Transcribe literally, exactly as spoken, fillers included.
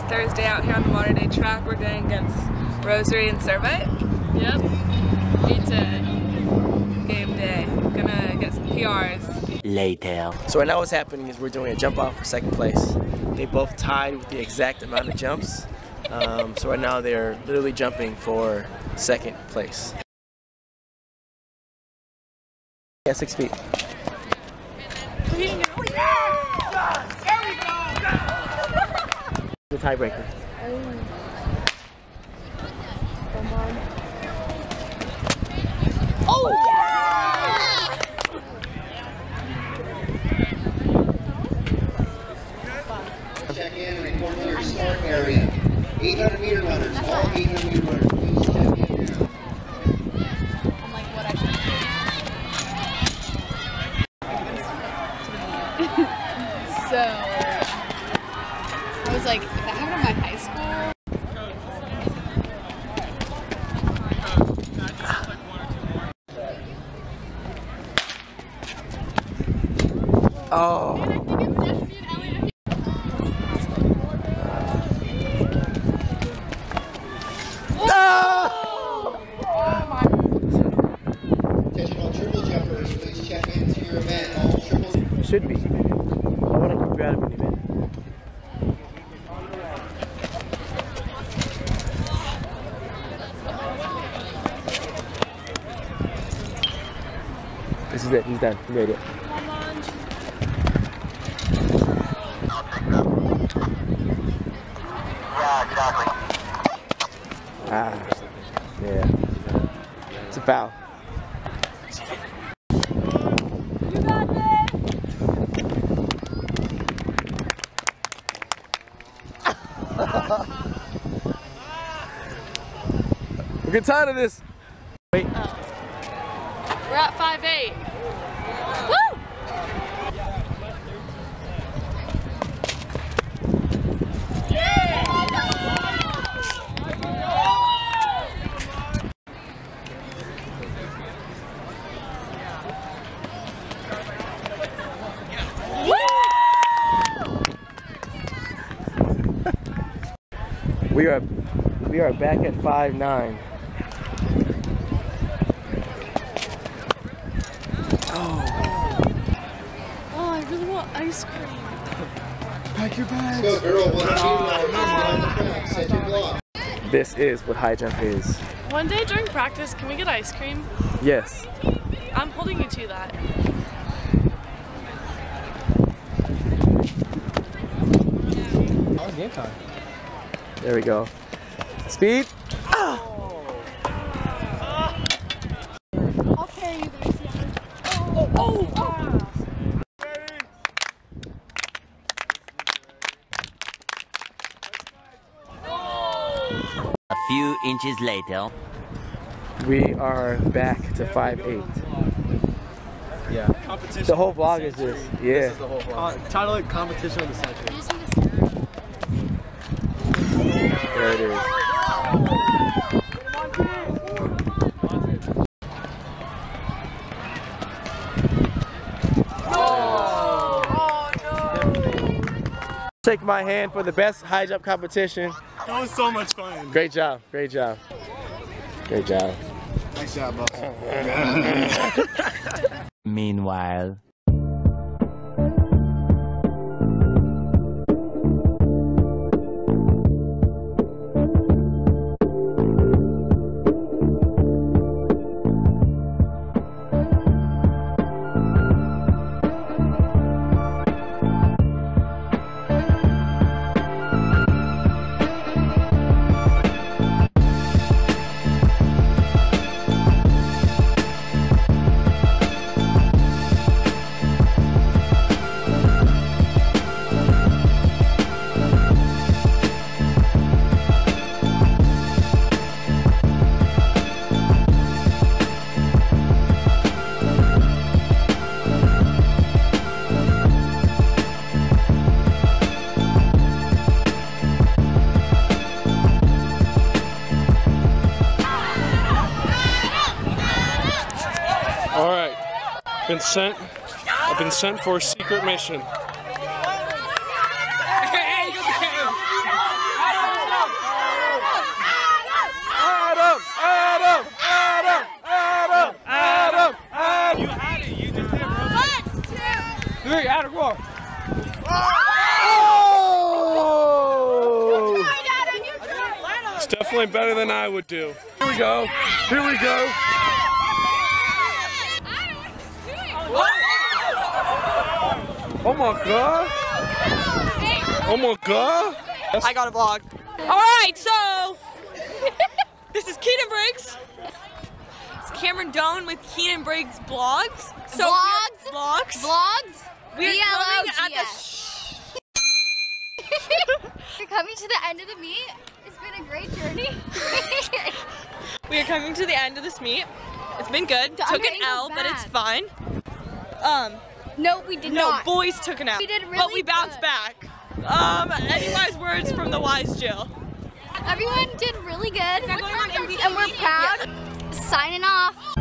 Thursday out here on the modern day track. We're going against Rosary and Servite. Yep. Game day. Game day. Gonna get some P Rs. Later. So right now what's happening is we're doing a jump off for second place. They both tied with the exact amount of jumps. Um, so right now they're literally jumping for second place. Yeah, six feet. The tiebreaker. Oh yeah! Check in and report to your start area. eight hundred meter runners, all eight hundred meter runners, please check in now. I'm like, what I should do. So, I was like, if that happened in my high school. Oh. Attention all triple jumpers, please check into your event. All triple Should be. I want to keep you out of an event. This is it. He's done. He made it. Ah, yeah. It's a foul. You got this! We're getting tired of this. Wait. Oh. We're at five eight. Woo! We are we are back at five nine. Oh. Oh, I really want ice cream. Pack your bags. Let's go, girl. one hundred meter runners on the track. Set your block. This is what high jump is. One day during practice, can we get ice cream? Yes. I'm holding you to that. Oh, game time. There we go. Speed. Ah. I'll carry you the oh, oh, oh. A few inches later. We are back to five eight. Yeah. Competition. The whole vlog is this. Yeah. This is the whole vlog. Uh, title it Competition of the Century. There it is. Shake my hand for the best high jump competition. That was so much fun. Great job, great job. Great job. Nice job, boss. Meanwhile. Been sent. I've been sent for a secret mission. Hey, It's definitely better than I would do. Here we go. Here we go. Oh my god. Oh my god. I got a vlog. Alright, so this is Keenan Briggs. It's Cameron Doan with Keenan Briggs Blogs. So Vlogs? we're- Vlogs. Vlogs? We're B L O coming G at the S. We're coming to the end of the meet. It's been a great journey. We are coming to the end of this meet. It's been good. The Took an underankle's L, but it's bad. fine. Um, No, we did no, not. boys took an L. We did but really we bounced good. back. Um, any wise words from the wise Jill? Everyone did really good. And we're proud. Signing off.